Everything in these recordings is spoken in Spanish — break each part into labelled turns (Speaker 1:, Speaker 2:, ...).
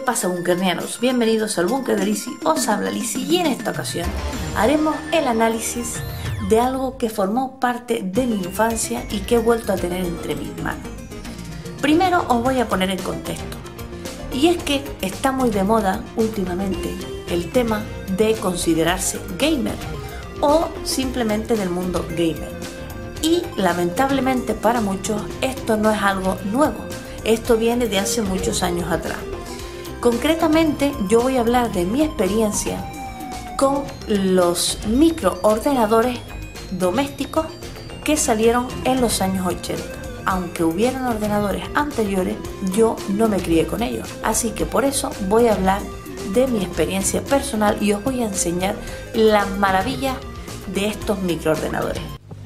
Speaker 1: pasa, bunkernianos? Bienvenidos al búnker de Lizzy, os habla Lizzy y en esta ocasión haremos el análisis de algo que formó parte de mi infancia y que he vuelto a tener entre mis manos. Primero os voy a poner en contexto, y es que está muy de moda últimamente el tema de considerarse gamer o simplemente del mundo gamer, y lamentablemente para muchos esto no es algo nuevo, esto viene de hace muchos años atrás. Concretamente yo voy a hablar de mi experiencia con los microordenadores domésticos que salieron en los años 80. Aunque hubieran ordenadores anteriores, yo no me crié con ellos, así que por eso voy a hablar de mi experiencia personal y os voy a enseñar las maravillas de estos microordenadores.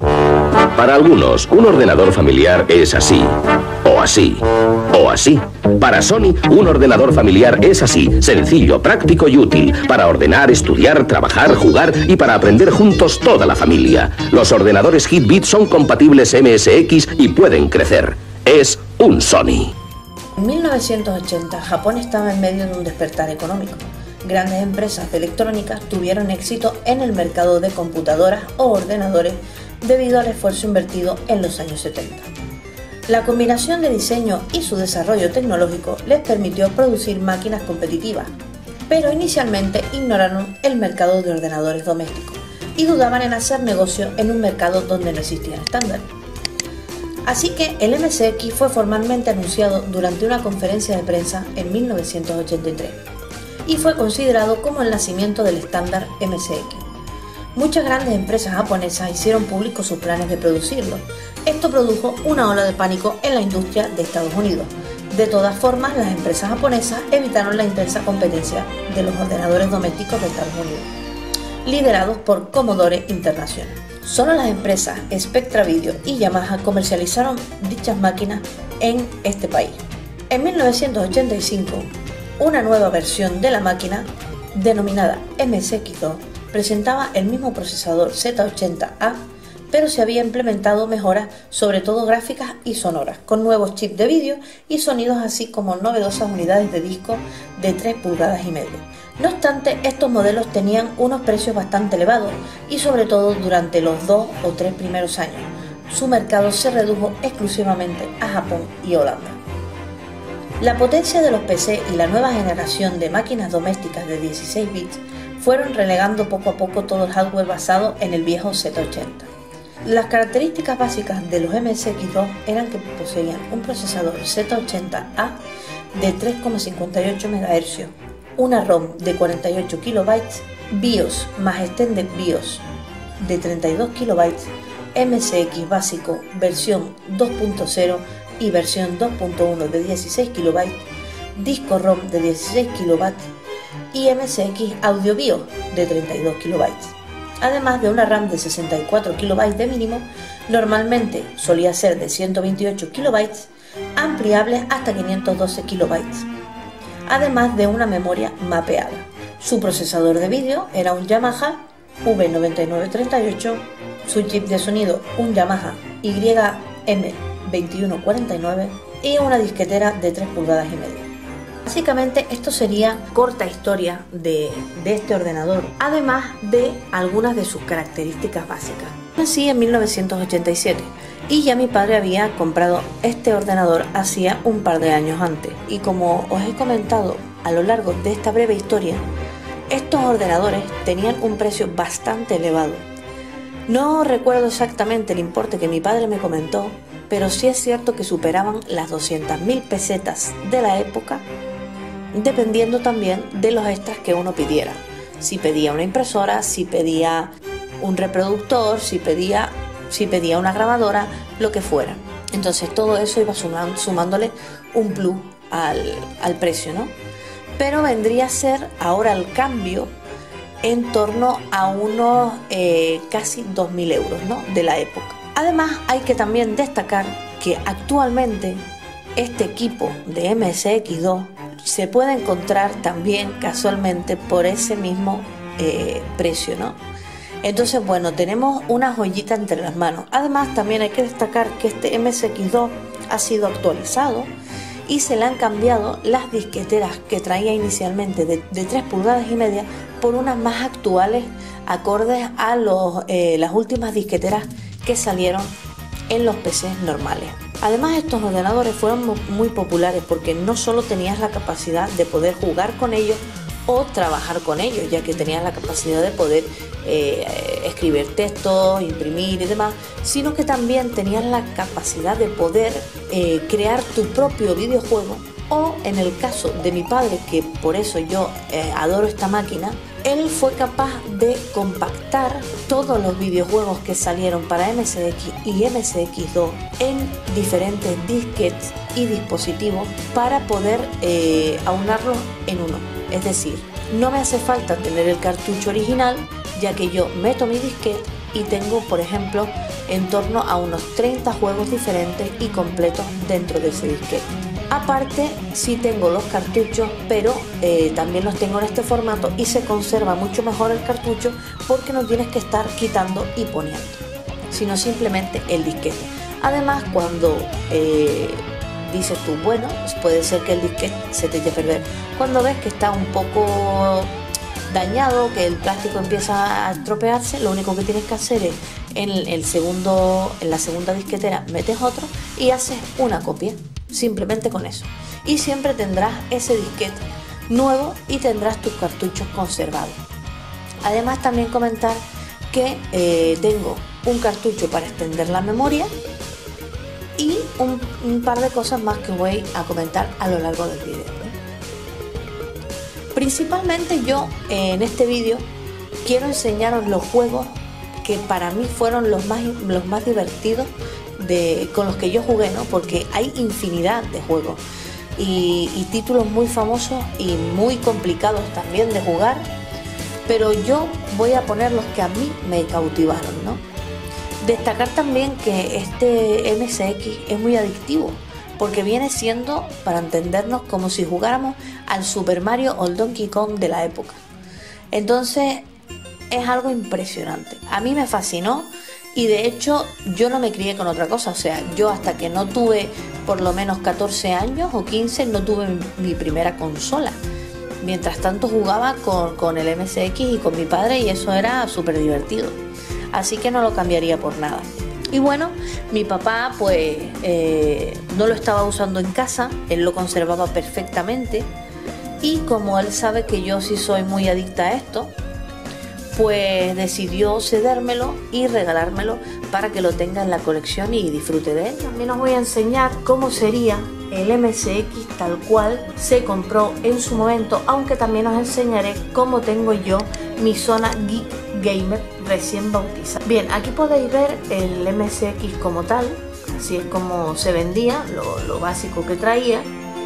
Speaker 2: Para algunos, un ordenador familiar es así, o así, o así. Para Sony, un ordenador familiar es así, sencillo, práctico y útil, para ordenar, estudiar, trabajar, jugar y para aprender juntos toda la familia. Los ordenadores Hitbit son compatibles MSX y pueden crecer. Es un Sony.
Speaker 1: En 1980, Japón estaba en medio de un despertar económico. Grandes empresas de electrónica tuvieron éxito en el mercado de computadoras o ordenadores debido al esfuerzo invertido en los años 70. La combinación de diseño y su desarrollo tecnológico les permitió producir máquinas competitivas, pero inicialmente ignoraron el mercado de ordenadores domésticos y dudaban en hacer negocio en un mercado donde no existían estándares. Así que el MSX fue formalmente anunciado durante una conferencia de prensa en 1983 y fue considerado como el nacimiento del estándar MSX. Muchas grandes empresas japonesas hicieron públicos sus planes de producirlo. Esto produjo una ola de pánico en la industria de Estados Unidos. De todas formas, las empresas japonesas evitaron la intensa competencia de los ordenadores domésticos de Estados Unidos, liderados por Commodore International. Solo las empresas Spectra Video y Yamaha comercializaron dichas máquinas en este país. En 1985, una nueva versión de la máquina, denominada MSX2, presentaba el mismo procesador Z80A, pero se había implementado mejoras, sobre todo gráficas y sonoras, con nuevos chips de vídeo y sonidos, así como novedosas unidades de disco de 3 pulgadas y media. No obstante, estos modelos tenían unos precios bastante elevados y sobre todo durante los 2 o 3 primeros años. Su mercado se redujo exclusivamente a Japón y Holanda. La potencia de los PC y la nueva generación de máquinas domésticas de 16 bits fueron relegando poco a poco todo el hardware basado en el viejo Z80. Las características básicas de los MSX2 eran que poseían un procesador Z80A de 3,58 MHz, una ROM de 48 KB, BIOS más Extended BIOS de 32 KB, MSX básico versión 2.0 y versión 2.1 de 16 KB, disco ROM de 16 KB y MSX Audio BIOS de 32 KB, además de una RAM de 64 KB de mínimo, normalmente solía ser de 128 KB, ampliable hasta 512 KB, además de una memoria mapeada. Su procesador de vídeo era un Yamaha V9938, su chip de sonido un Yamaha YM2149 y una disquetera de 3 pulgadas y media. Básicamente esto sería corta historia de este ordenador, además de algunas de sus características básicas. Nací en 1987 y ya mi padre había comprado este ordenador hacía un par de años antes, y como os he comentado a lo largo de esta breve historia, estos ordenadores tenían un precio bastante elevado. No recuerdo exactamente el importe que mi padre me comentó, pero sí es cierto que superaban las 200.000 pesetas de la época, dependiendo también de los extras que uno pidiera. Si pedía una impresora, si pedía un reproductor, si pedía una grabadora, lo que fuera. Entonces todo eso iba sumándole un plus al precio, ¿no? Pero vendría a ser ahora el cambio en torno a unos casi 2.000 euros, ¿no?, de la época. Además hay que también destacar que actualmente este equipo de MSX2 se puede encontrar también casualmente por ese mismo precio, ¿no? Entonces, bueno, tenemos una joyita entre las manos. Además, también hay que destacar que este MSX2 ha sido actualizado y se le han cambiado las disqueteras que traía inicialmente de 3,5 pulgadas por unas más actuales, acordes a las últimas disqueteras que salieron en los PCs normales. Además, estos ordenadores fueron muy populares porque no solo tenías la capacidad de poder jugar con ellos o trabajar con ellos, ya que tenías la capacidad de poder escribir textos, imprimir y demás, sino que también tenías la capacidad de poder crear tu propio videojuego, o en el caso de mi padre, que por eso yo adoro esta máquina, él fue capaz de compactar todos los videojuegos que salieron para MSX y MSX2 en diferentes disquetes y dispositivos para poder aunarlos en uno. Es decir, no me hace falta tener el cartucho original, ya que yo meto mi disquete y tengo, por ejemplo, en torno a unos 30 juegos diferentes y completos dentro de ese disquete. Aparte, sí tengo los cartuchos, pero también los tengo en este formato y se conserva mucho mejor el cartucho porque no tienes que estar quitando y poniendo, sino simplemente el disquete. Además, cuando dices tú, bueno, puede ser que el disquete se te eche a perder. Cuando ves que está un poco dañado, que el plástico empieza a estropearse, lo único que tienes que hacer es en la segunda disquetera metes otro y haces una copia, simplemente con eso. Y siempre tendrás ese disquete nuevo y tendrás tus cartuchos conservados. Además, también comentar que tengo un cartucho para extender la memoria y un par de cosas más que voy a comentar a lo largo del vídeo. Principalmente yo en este vídeo quiero enseñaros los juegos que para mí fueron los más divertidos con los que yo jugué, ¿no? Porque hay infinidad de juegos y títulos muy famosos y muy complicados también de jugar, pero yo voy a poner los que a mí me cautivaron, ¿no? Destacar también que este MSX es muy adictivo, porque viene siendo, para entendernos, como si jugáramos al Super Mario o el Donkey Kong de la época. Entonces es algo impresionante. A mí me fascinó y de hecho yo no me crié con otra cosa. O sea, yo hasta que no tuve por lo menos 14 años o 15 no tuve mi primera consola. Mientras tanto jugaba con el MSX y con mi padre y eso era súper divertido. Así que no lo cambiaría por nada. Y bueno, mi papá pues no lo estaba usando en casa, él lo conservaba perfectamente y como él sabe que yo sí soy muy adicta a esto, pues decidió cedérmelo y regalármelo para que lo tenga en la colección y disfrute de él. También os voy a enseñar cómo sería el MSX tal cual se compró en su momento, aunque también os enseñaré cómo tengo yo mi zona Geek Gamer recién bautizada. Bien, aquí podéis ver el MSX como tal, así es como se vendía, lo básico que traía.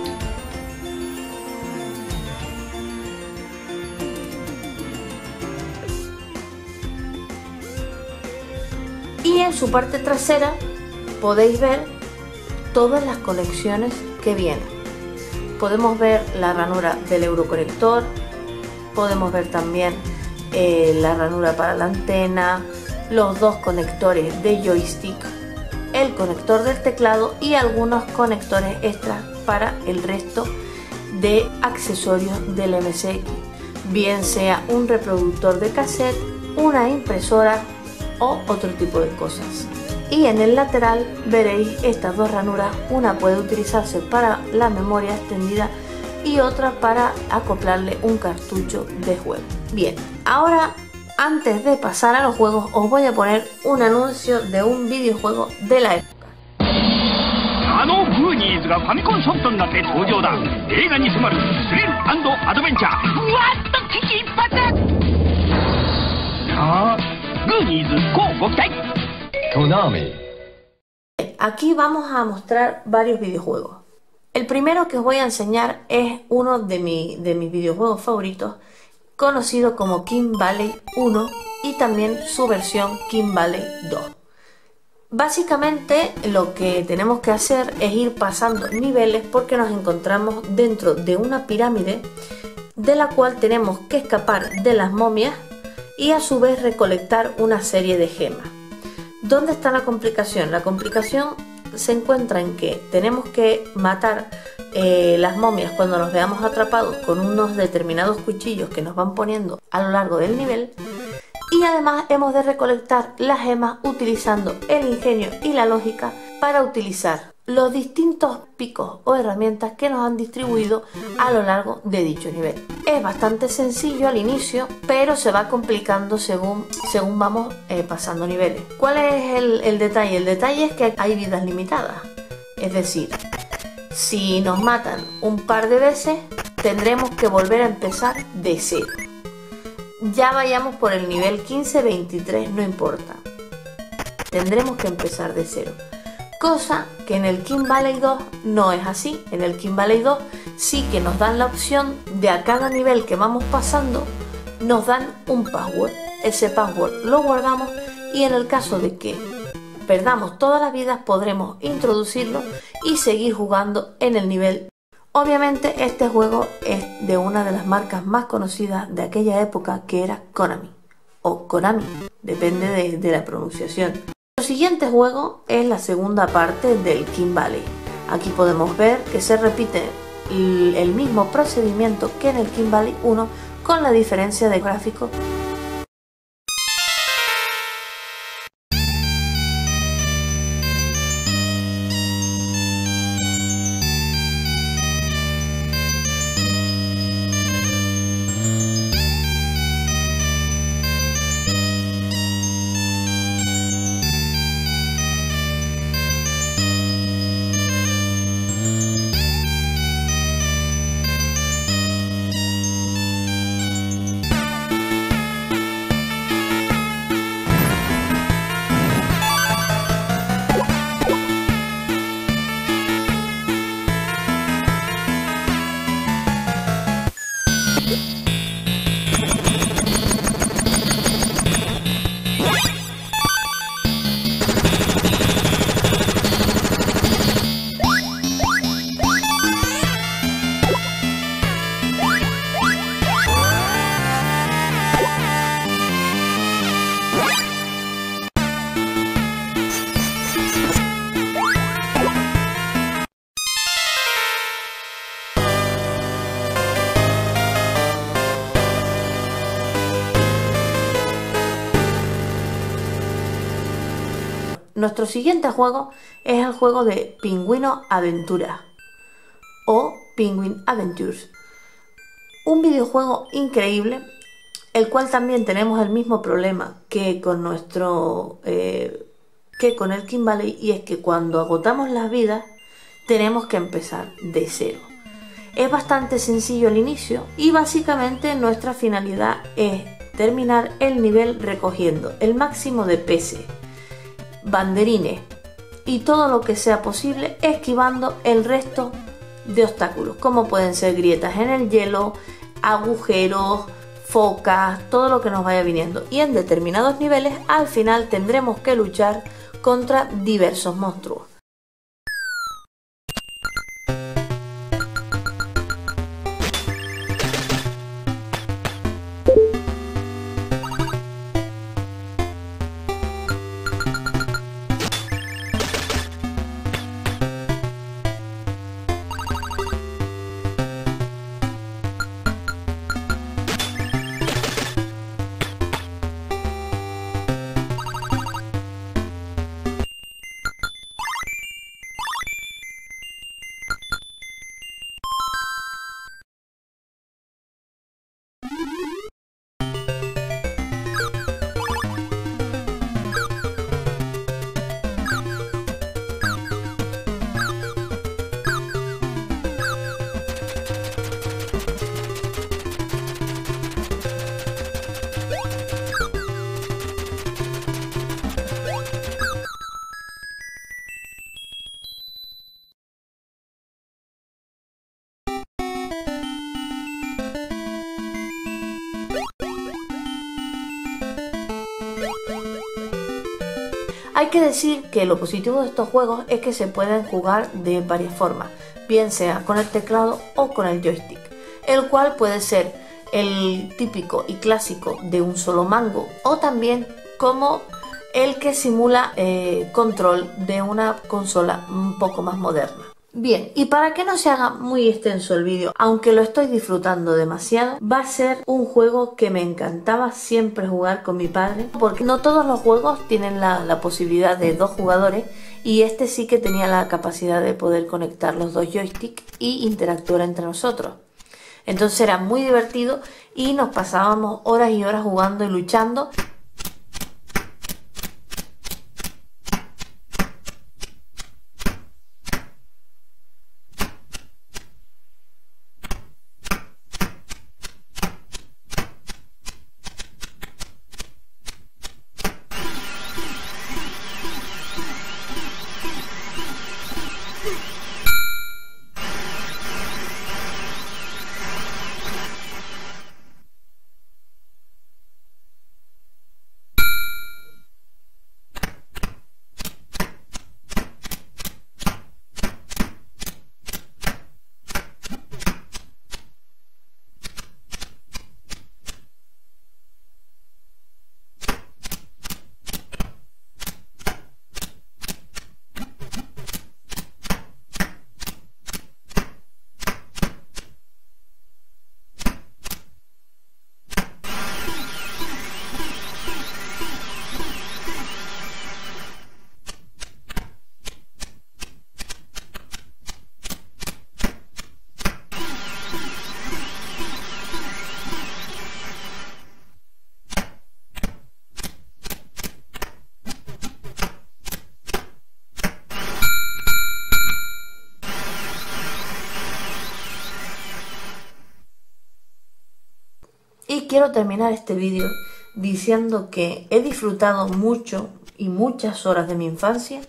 Speaker 1: Y en su parte trasera podéis ver todas las conexiones que vienen. Podemos ver la ranura del euroconector, podemos ver también la ranura para la antena, los dos conectores de joystick, el conector del teclado y algunos conectores extras para el resto de accesorios del MSX, bien sea un reproductor de cassette, una impresora o otro tipo de cosas. Y en el lateral veréis estas dos ranuras, una puede utilizarse para la memoria extendida y otra para acoplarle un cartucho de juego. Bien, ahora antes de pasar a los juegos os voy a poner un anuncio de un videojuego de la época. Aquí vamos a mostrar varios videojuegos. El primero que os voy a enseñar es uno de mis videojuegos favoritos, conocido como King Valley 1 y también su versión King Valley 2. Básicamente lo que tenemos que hacer es ir pasando niveles porque nos encontramos dentro de una pirámide de la cual tenemos que escapar de las momias y a su vez recolectar una serie de gemas. ¿Dónde está la complicación? La complicación se encuentra en que tenemos que matar las momias cuando nos veamos atrapados con unos determinados cuchillos que nos van poniendo a lo largo del nivel, y además hemos de recolectar las gemas utilizando el ingenio y la lógica para utilizar los distintos picos o herramientas que nos han distribuido a lo largo de dicho nivel. Es bastante sencillo al inicio, pero se va complicando según vamos pasando niveles. ¿Cuál es el detalle? El detalle es que hay vidas limitadas, es decir, si nos matan un par de veces tendremos que volver a empezar de cero. Ya vayamos por el nivel 15, 23, no importa, tendremos que empezar de cero. Cosa que en el King Valley 2 no es así. En el King Valley 2 sí que nos dan la opción de a cada nivel que vamos pasando nos dan un password. Ese password lo guardamos y en el caso de que perdamos todas las vidas podremos introducirlo y seguir jugando en el nivel. Obviamente este juego es de una de las marcas más conocidas de aquella época, que era Konami o Konami, depende de la pronunciación. El siguiente juego es la segunda parte del King Valley. Aquí podemos ver que se repite el mismo procedimiento que en el King Valley 1, con la diferencia de gráfico. Nuestro siguiente juego es el juego de Pingüino Aventura o Penguin Adventures, un videojuego increíble, el cual también tenemos el mismo problema que con el King Valley, y es que cuando agotamos las vidas tenemos que empezar de cero. Es bastante sencillo al inicio y básicamente nuestra finalidad es terminar el nivel recogiendo el máximo de peces, banderines y todo lo que sea posible, esquivando el resto de obstáculos, como pueden ser grietas en el hielo, agujeros, focas, todo lo que nos vaya viniendo. Y en determinados niveles al final tendremos que luchar contra diversos monstruos. Hay que decir que lo positivo de estos juegos es que se pueden jugar de varias formas, bien sea con el teclado o con el joystick, el cual puede ser el típico y clásico de un solo mango, o también como el que simula control de una consola un poco más moderna. Bien, y para que no se haga muy extenso el vídeo, aunque lo estoy disfrutando demasiado, va a ser un juego que me encantaba siempre jugar con mi padre, porque no todos los juegos tienen la posibilidad de 2 jugadores, y este sí que tenía la capacidad de poder conectar los 2 joysticks y interactuar entre nosotros. Entonces era muy divertido y nos pasábamos horas y horas jugando y luchando. Y quiero terminar este vídeo diciendo que he disfrutado mucho y muchas horas de mi infancia,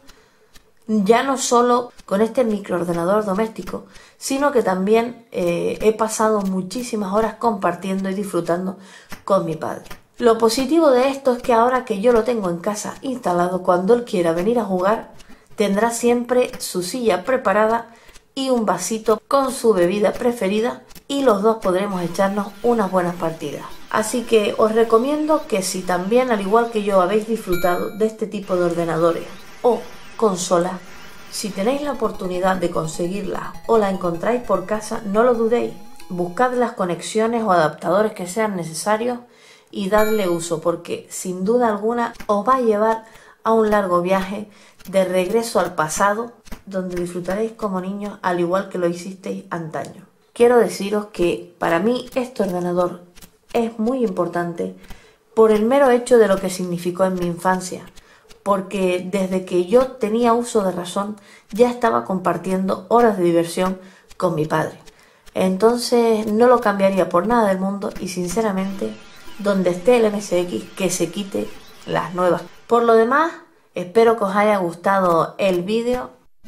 Speaker 1: ya no solo con este microordenador doméstico, sino que también he pasado muchísimas horas compartiendo y disfrutando con mi padre. Lo positivo de esto es que ahora que yo lo tengo en casa instalado, cuando él quiera venir a jugar, tendrá siempre su silla preparada y un vasito con su bebida preferida, y los dos podremos echarnos unas buenas partidas. Así que os recomiendo que si también, al igual que yo, habéis disfrutado de este tipo de ordenadores o consolas, si tenéis la oportunidad de conseguirlas o la encontráis por casa, no lo dudéis. Buscad las conexiones o adaptadores que sean necesarios y dadle uso, porque sin duda alguna os va a llevar a un largo viaje de regreso al pasado, donde disfrutaréis como niños al igual que lo hicisteis antaño. Quiero deciros que para mí este ordenador es muy importante por el mero hecho de lo que significó en mi infancia, porque desde que yo tenía uso de razón ya estaba compartiendo horas de diversión con mi padre. Entonces no lo cambiaría por nada del mundo, y sinceramente, donde esté el MSX, que se quite las nuevas. Por lo demás, espero que os haya gustado el vídeo.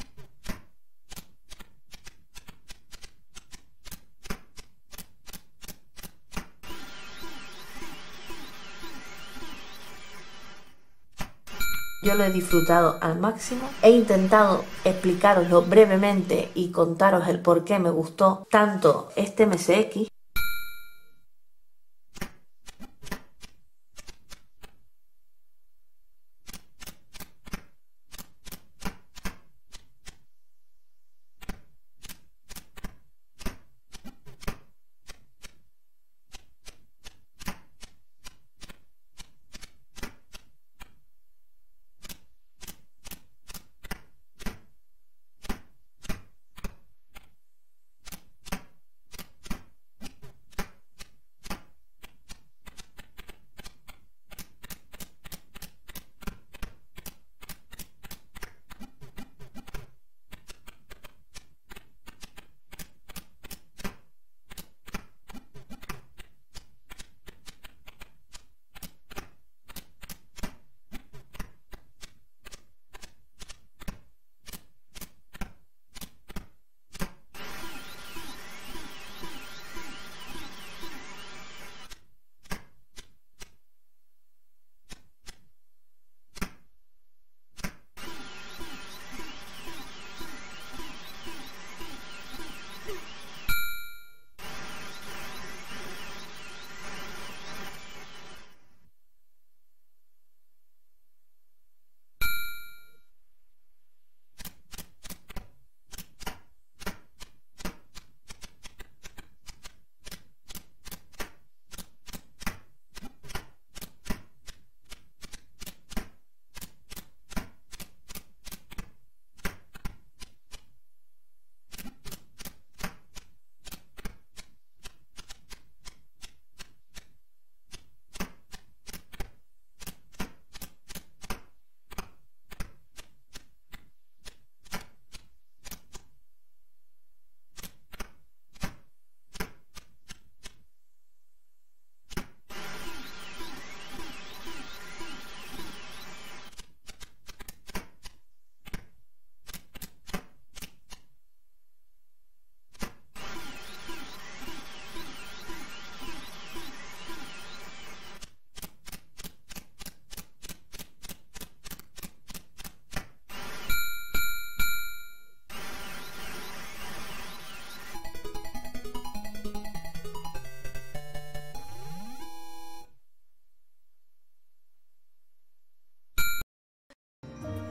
Speaker 1: Yo lo he disfrutado al máximo. He intentado explicaroslo brevemente y contaros el por qué me gustó tanto este MSX.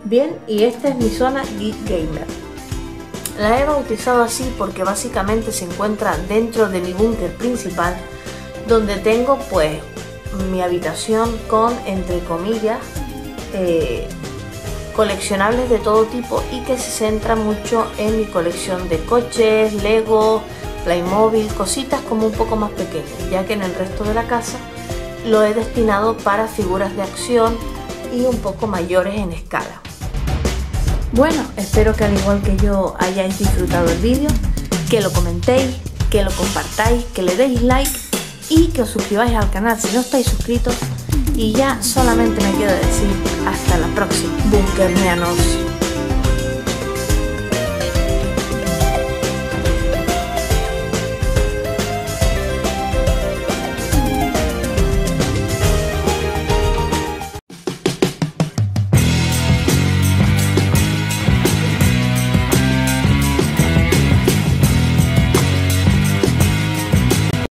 Speaker 1: Bien, y esta es mi zona Geek Gamer. La he bautizado así porque básicamente se encuentra dentro de mi búnker principal, donde tengo pues mi habitación con, entre comillas, coleccionables de todo tipo, y que se centra mucho en mi colección de coches, Lego, Playmobil, cositas como un poco más pequeñas, ya que en el resto de la casa lo he destinado para figuras de acción y un poco mayores en escala. Bueno, espero que al igual que yo hayáis disfrutado el vídeo, que lo comentéis, que lo compartáis, que le deis like y que os suscribáis al canal si no estáis suscritos. Y ya solamente me queda decir hasta la próxima, Bunkernianos.